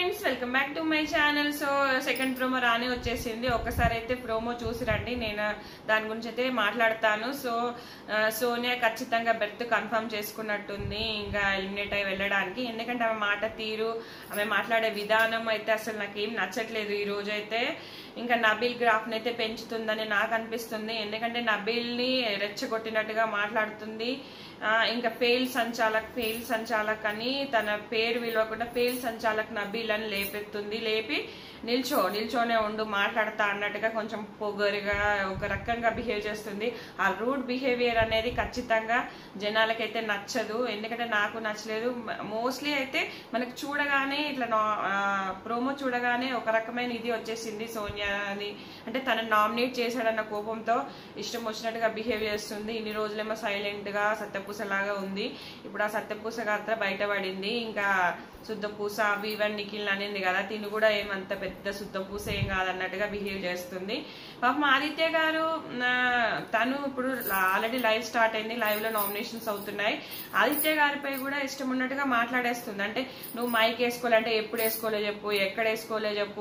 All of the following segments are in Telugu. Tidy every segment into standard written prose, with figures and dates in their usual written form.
Friends, welcome back to my channel. So second promo రాని వచ్చేసింది. ఒకసారి అయితే ప్రోమో చూసి రండి, నేను దాని గురించి అయితే మాట్లాడతాను. సో సోనియా ఖచ్చితంగా బెర్త్ కన్ఫర్మ్ చేసుకున్నట్టుంది ఇంకా ఎలిమినేట్ అయి వెళ్ళడానికి. ఎందుకంటే ఆమె మాట తీరు, ఆమె మాట్లాడే విధానం అయితే అసలు నాకు ఏం నచ్చట్లేదు. ఈ రోజు అయితే ఇంకా నబీల్ గ్రాఫ్ అయితే పెంచుతుందని నాకు అనిపిస్తుంది. ఎందుకంటే నబీల్ ని రెచ్చగొట్టినట్టుగా మాట్లాడుతుంది. ఇంకా ఫెయిల్ సంచాలక్ అని తన పేరు విలువకుండా ఫెయిల్ సంచాలక్ నబీల్ అని లేపెత్తుంది. లేపి నిల్చోనే ఉండు మాట్లాడతా అన్నట్టుగా కొంచెం పొగరుగా ఒక రకంగా బిహేవ్ చేస్తుంది. ఆ రూడ్ బిహేవియర్ అనేది ఖచ్చితంగా జనాలకైతే నచ్చదు. ఎందుకంటే నాకు నచ్చలేదు. మోస్ట్లీ అయితే మనకు చూడగానే ఇట్లా ప్రోమో చూడగానే ఒక రకమైన ఇది వచ్చేసింది సోనియాని. అంటే తనని నామినేట్ చేశాడన్న కోపంతో ఇష్టం వచ్చినట్టుగా బిహేవ్ చేస్తుంది. ఇన్ని రోజులేమో సైలెంట్ గా సత్యపూసలాగా ఉంది. ఇప్పుడు ఆ సత్యపూస గాత్ర బయటపడింది. ఇంకా శుద్ధపూస అవి ఇవన్నీ నిఖిల్ అనేది కదా, తిని కూడా ఏమంత పెద్ద శుద్ధపూస ఏం కాదన్నట్టుగా బిహేవ్ చేస్తుంది. పాపం ఆదిత్య గారు తను ఇప్పుడు ఆల్రెడీ లైవ్ స్టార్ట్ అయింది, లైవ్ లో నామినేషన్స్ అవుతున్నాయి. ఆదిత్య గారిపై కూడా ఇష్టం ఉన్నట్టుగా మాట్లాడేస్తుంది. అంటే నువ్వు మైక్ వేసుకోలే అంటే ఎప్పుడు వేసుకోలే చెప్పు, ఎక్కడ వేసుకోలే చెప్పు,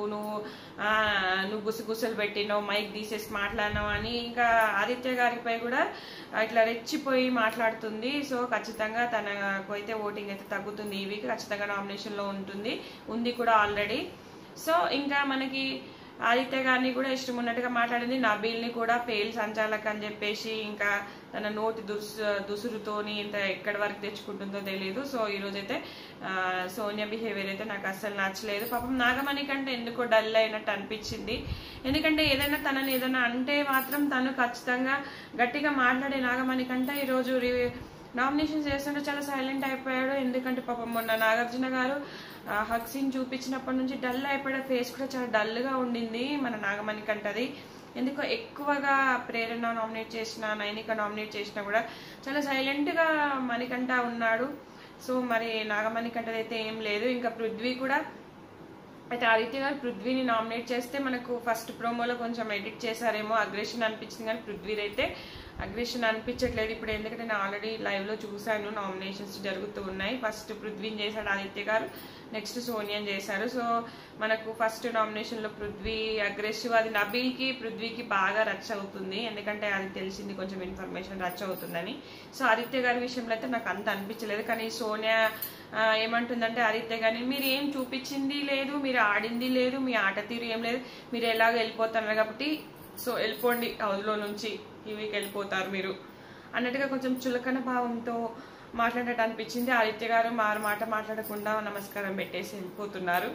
నువ్వు గుసగుసలు పెట్టినావు, మైక్ తీసేసి మాట్లాడినావు అని ఇంకా ఆదిత్య గారిపై కూడా ఇట్లా రెచ్చిపోయి మాట్లాడుతుంది. సో ఖచ్చితంగా తనకు అయితే ఓటింగ్ అయితే తగ్గుతుంది. ఈ వీక్ ఖచ్చితంగా నామినేషన్ లో ఉంది కూడా ఆల్రెడీ. సో ఇంకా మనకి ఆదిత్య గారిని కూడా ఇష్టం ఉన్నట్టుగా మాట్లాడింది. నబీల్ ని కూడా ఫెయిల్ సంచాలక్ అని చెప్పేసి ఇంకా తన నోటి దుసురుతోని ఇంత ఎక్కడి వరకు తెచ్చుకుంటుందో తెలియదు. సో ఈ రోజైతే సోనియా బిహేవియర్ అయితే నాకు అస్సలు నచ్చలేదు. పాపం నాగమణి కంటే ఎందుకో డల్ అయినట్టు అనిపించింది. ఎందుకంటే ఏదైనా తనని ఏదైనా అంటే మాత్రం తను ఖచ్చితంగా గట్టిగా మాట్లాడే నాగమణి కంటే ఈరోజు నామినేషన్ చేస్తుంటే చాలా సైలెంట్ అయిపోయాడు. ఎందుకంటే పాపం మొన్న నాగార్జున గారు హగ్ సీన్ చూపించినప్పటి నుంచి డల్ అయిపోయాడు. ఫేస్ కూడా చాలా డల్ గా ఉండింది మన నాగమణి కంటది. ఎందుకో ఎక్కువగా ప్రేరణ నామినేట్ చేసిన, నైనిక నామినేట్ చేసినా కూడా చాలా సైలెంట్ గా మణికంఠ ఉన్నాడు. సో మరి నాగమణికంఠది అయితే ఏం లేదు. ఇంకా పృథ్వీ కూడా అయితే ఆదిత్య గారు పృథ్వీని నామినేట్ చేస్తే మనకు ఫస్ట్ ప్రోమోలో కొంచెం ఎడిట్ చేశారేమో, అగ్రెషన్ అనిపించింది. కానీ పృథ్వీ అయితే అగ్రెషన్ అనిపించట్లేదు ఇప్పుడు. ఎందుకంటే నేను ఆల్రెడీ లైవ్ లో చూసాను, నామినేషన్స్ జరుగుతూ ఉన్నాయి. ఫస్ట్ పృథ్వీని చేశాడు ఆదిత్య గారు, నెక్స్ట్ సోనియాని చేశారు. సో మనకు ఫస్ట్ నామినేషన్ లో పృథ్వీ అగ్రెసివ్, అది నబీల్ కి పృథ్వీకి బాగా రచ్చ అవుతుంది. ఎందుకంటే అది తెలిసింది, కొంచెం ఇన్ఫర్మేషన్ రచ్చ అవుతుందని. సో ఆదిత్య గారి విషయంలో అయితే నాకు అంత అనిపించలేదు. కానీ సోనియా ఏమంటుందంటే ఆదిత్య గారిని మీరు ఏం చూపించింది లేదు, మీరు ఆడింది లేదు, మీ ఆట తీరు ఏం లేదు, మీరు ఎలాగో వెళ్ళిపోతున్నారు కాబట్టి సో వెళ్ళిపోండి హౌస్లో నుంచి, ఈ వీక్ వెళ్ళిపోతారు మీరు అన్నట్టుగా కొంచెం చులకన భావంతో మాట్లాడేట అనిపించింది. ఆదిత్య గారు మాట మాట్లాడకుండా నమస్కారం పెట్టేసి వెళ్ళిపోతున్నారు.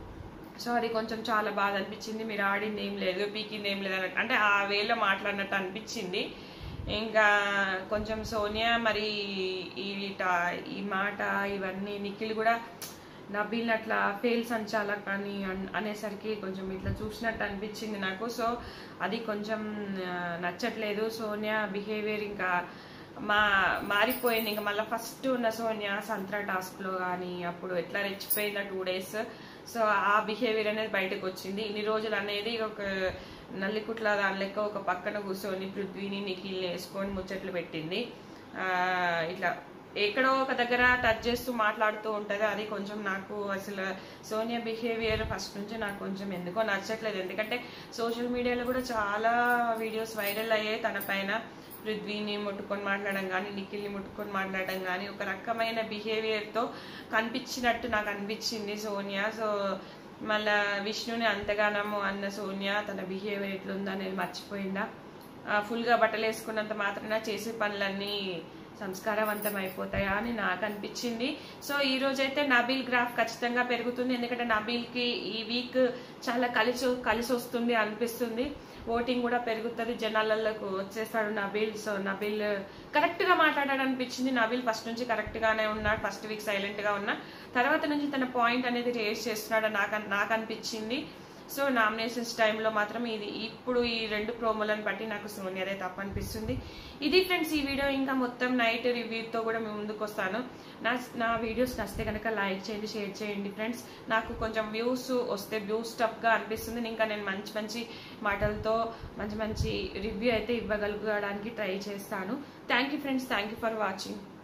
సో అది కొంచెం చాలా బాధ అనిపించింది. మీరు ఆడింది ఏం లేదు, పీకింది ఏం లేదు అన్నట్టు, అంటే ఆ వేలో మాట్లాడినట్టు అనిపించింది. ఇంకా కొంచెం సోనియా మరి ఈ మాట ఇవన్నీ నిఖిల్ కూడా నబీల్ అట్లా ఫెయిల్ సంచాలక్ అని అనేసరికి కొంచెం ఇట్లా చూసినట్టు అనిపించింది నాకు. సో అది కొంచెం నచ్చట్లేదు. సోనియా బిహేవియర్ ఇంకా మారిపోయింది. ఇంకా మళ్ళీ ఫస్ట్ ఉన్న సోనియా సంత్రా టాస్క్ లో కానీ అప్పుడు ఎట్లా రెచ్చిపోయింది 2 days. సో ఆ బిహేవియర్ అనేది బయటకు వచ్చింది. ఇన్ని రోజులు అనేది ఒక నల్లికుట్ల దాని లెక్క ఒక పక్కన కూర్చొని పృథ్వీని నిఖిల్ని వేసుకొని ముచ్చట్లు పెట్టింది. ఇట్లా ఎక్కడో ఒక దగ్గర టచ్ చేస్తూ మాట్లాడుతూ ఉంటది. అది కొంచెం నాకు అసలు సోనియా బిహేవియర్ ఫస్ట్ నుంచి నాకు కొంచెం ఎందుకో నచ్చట్లేదు. ఎందుకంటే సోషల్ మీడియాలో కూడా చాలా వీడియోస్ వైరల్ అయ్యాయి తన పైన. పృథ్వీని ముట్టుకొని మాట్లాడడం కానీ, నిఖిల్ని ముట్టుకొని మాట్లాడడం కానీ ఒక రకమైన బిహేవియర్ తో కనిపించినట్టు నాకు అనిపించింది సోనియా. సో మళ్ళా విష్ణుని అంతగానము అన్న సోనియా తన బిహేవియర్ ఎట్లుందనేది మర్చిపోయిందా? ఫుల్ గా బట్టలు వేసుకున్నంత మాత్రాన చేసే పనులన్నీ సంస్కారవంతం అయిపోతాయా అని నాకు అనిపించింది. సో ఈ రోజైతే నబీల్ గ్రాఫ్ ఖచ్చితంగా పెరుగుతుంది. ఎందుకంటే నబీల్ కి ఈ వీక్ చాలా కలిసి వస్తుంది అనిపిస్తుంది. ఓటింగ్ కూడా పెరుగుతుంది, జనాలకు వచ్చేస్తాడు నబీల్. సో నబీల్ కరెక్ట్ గా మాట్లాడాడు అనిపించింది. నబీల్ ఫస్ట్ నుంచి కరెక్ట్ గానే ఉన్నాడు. ఫస్ట్ వీక్ సైలెంట్ గా ఉన్నా, తర్వాత నుంచి తన పాయింట్ అనేది రేస్ చేస్తున్నాడు నాకు అనిపించింది. సో నామినేషన్స్ టైంలో మాత్రం ఇప్పుడు ఈ 2 ప్రోమోలను బట్టి నాకు సోనియాదే తప్పు అనిపిస్తుంది. ఇది ఫ్రెండ్స్ ఈ వీడియో. ఇంకా మొత్తం నైట్ రివ్యూతో కూడా మేము ముందుకు వస్తాను. నా వీడియోస్ నచ్చితే కనుక లైక్ చేయండి, షేర్ చేయండి ఫ్రెండ్స్. నాకు కొంచెం వ్యూస్ వస్తే బూస్టప్ గా అనిపిస్తుంది. ఇంకా నేను మంచి మాటలతో మంచి రివ్యూ అయితే ఇవ్వగలగడానికి ట్రై చేస్తాను. Thank you friends, thank you for watching.